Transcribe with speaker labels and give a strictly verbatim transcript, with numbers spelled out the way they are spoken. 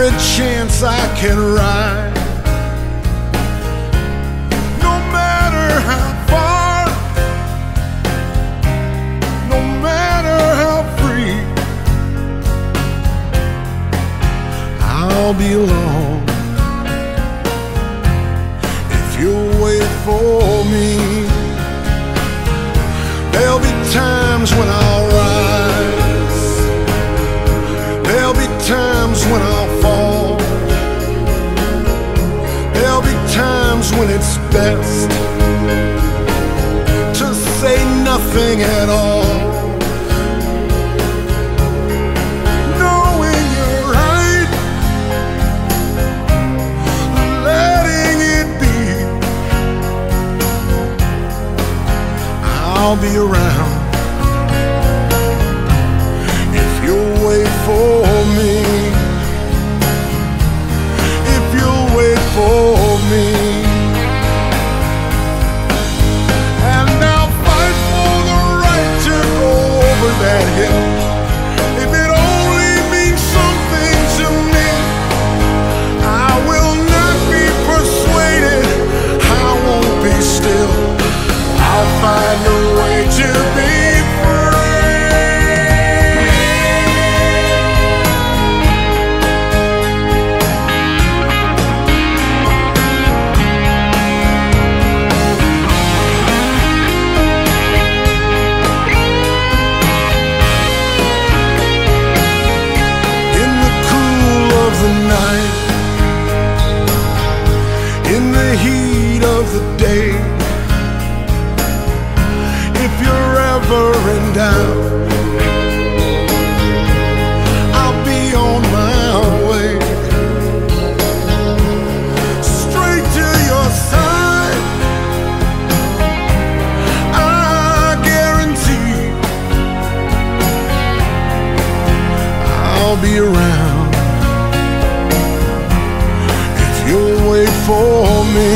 Speaker 1: every chance I can ride. No matter how far, no matter how free, I'll be along if you'll wait for me. There'll be times when I'll rise, there'll be times when I'll fall, there'll be times when it's best to say nothing at all. Knowing you're right, letting it be, I'll be around if you'll wait for me. If you'll wait for me, and I'll fight for the right to go over that hill. If it only means something to me, I will not be persuaded, I won't be still. I'll find a way to be night, in the heat of the day. If you're ever in doubt, I'll be on my way, straight to your side. I guarantee I'll be around. You'll wait for me.